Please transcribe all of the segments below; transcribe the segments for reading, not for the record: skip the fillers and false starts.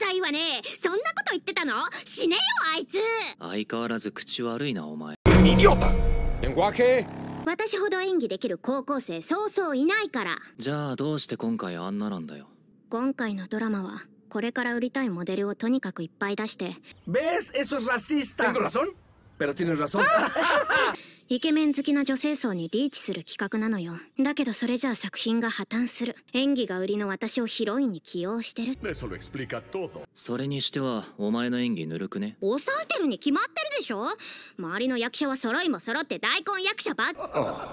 がいいわね。そんなこと言ってたの？死ねよあいつ。 相変わらず口悪いなお前。 私ほど演技できる高校生そうそういないから。 じゃあどうして今回あんななんだよ。 今回のドラマはこれから売りたいモデルをとにかくいっぱい出して。 ¿Ves? Eso es racista. Tengo razón, pero tienes razón. イケメン好きな女性層にリーチする企画なのよ。だけどそれじゃあ作品が破綻する。演技が売りの私をヒロインに起用してる。 Eso lo explica todo. それにしてはお前の演技ぬるくね。 抑えてるに決まってるでしょ。周りの役者は揃いも揃って大根役者ばっ。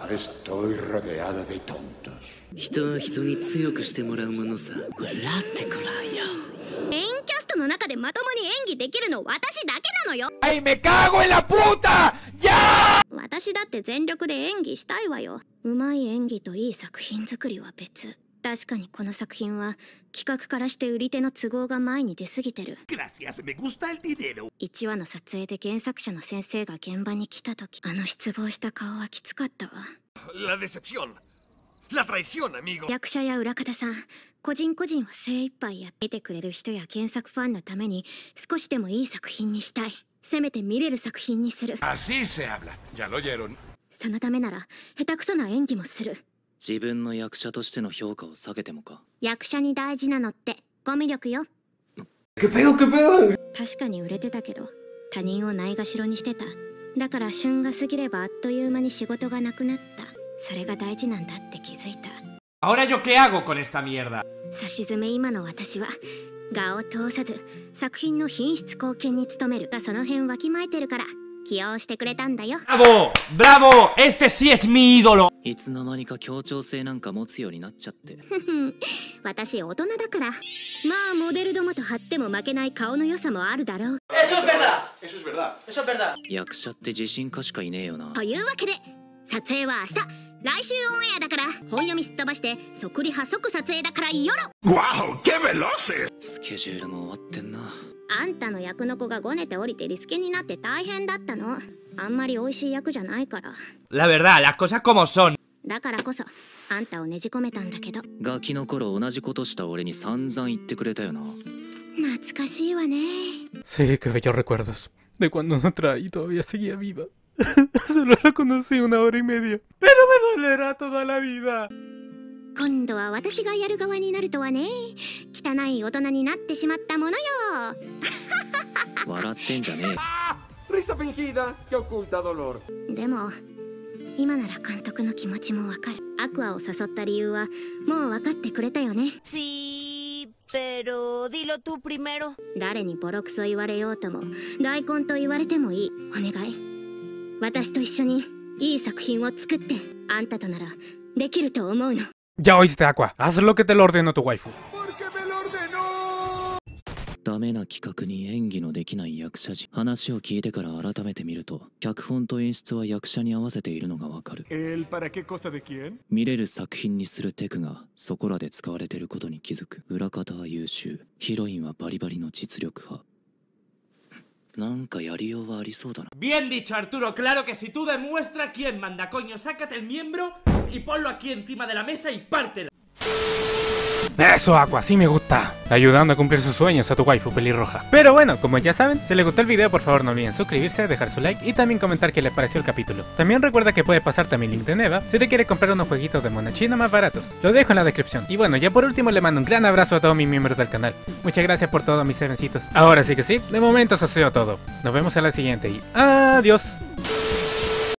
Estoy rodeado de tontos. 人は人に強くしてもらうものさ。笑ってこらんよ。 メインキャストの中でまともに演技できるの私だけなのよ。 ¡Ay, me cago en la puta! ¡Ya! 私だって全力で演技したいわよ。うまい演技といい作品作りは別。確かにこの作品は企画からして売り手の都合が前に出過ぎてる。 Gracias, me gusta el dinero. 1話の撮影で原作者の先生が現場に来た時、あの失望した顔はきつかったわ。 La decepción. La traición, amigo. 役者や裏方さん個人個人は精一杯やっててくれる人や原作ファンのために少しでもいい作品にしたい。せめて見れる作品にする。 Así se habla. Ya lo oyeron. そのためなら下手くそな演技もする。 自分の役者としての評価を下げてもか。 役者に大事なのってコミュ力よ。 ¿Qué pedo, qué pedo? 確かに売れてたけど他人をないがしろにしてた。だから旬が過ぎればあっという間に仕事がなくなった。それが大事なんだって気づいた。 Ahora yo qué hago con esta mierda. さしずめ今の私は画を通さず作品の品質貢献に努めるがその辺わきまえてるから起用してくれたんだよ。 ¡Bravo! ¡Bravo! ¡Este sí es mi ídolo! いつの間にか協調性なんか持つようになっちゃって。 私大人だから。まあモデルどもと張っても負けない顔の良さもあるだろう。 Eso es verdad. Eso es verdad. Eso es verdad. 役者って自信家しかいねえよな。 というわけで撮影は明日。来週オンエアだから本読みすっ飛ばして即リハ即撮影だからよろ。 ¡Guau! ¡Qué veloces! スケジュールも終わってんな。 あんたの役の子がごねて降りてリスケになって大変だったの。あんまり美味しい役じゃないから。 La verdad, las cosas como son. だからこそあんたをねじ込めたんだけど。 ガキの頃同じことした俺に散々言ってくれたよな。 懐かしいわね。 Sí, qué bellos recuerdos de cuando Natra y todavía seguía viva. Solo la conocí 1 hora y media, pero me dolerá toda la vida. 今度は私がやる側になるとはね。汚い大人になってしまったものよ。 笑ってんじゃねえ。 Risa fingida que oculta dolor. でも今なら監督の気持ちもわかる。アクアを誘った理由はもう分かってくれたよね。 Sí, pero dilo tú primero. 誰にボロクソ言われようとも大根と言われてもいい。お願い。私と一緒にいい作品を作ってあんたとならできると思うの。 Ya oíste, Aqua. Haz lo que te lo ordeno tu waifu. ダメな企画に演技のできない役者陣。話を聞いてから改めて見ると脚本と演出は役者に合わせているのがわかる。 ¿El para qué cosa de quién? 見れる作品にするテクがそこらで使われていることに気づく。裏方は優秀、ヒロインはバリバリの実力派。なんかやりようはありそうだな。 Bien dicho, Arturo. Claro que si tú demuestras quién manda, coño, sácate el miembro y ponlo aquí encima de la mesa y pártelo. Eso, Aqua, sí me gusta. Ayudando a cumplir sus sueños a tu waifu pelirroja. Pero bueno, como ya saben, si les gustó el video, por favor no olviden suscribirse, dejar su like y también comentar qué les pareció el capítulo. También recuerda que puedes pasarte a mi link de Neva si te quieres comprar unos jueguitos de mona china más baratos. Lo dejo en la descripción. Y bueno, ya por último le mando un gran abrazo a todos mis miembros del canal. Muchas gracias por todo, mis serencitos. Ahora sí que sí, de momento eso ha sido todo. Nos vemos en la siguiente y adiós.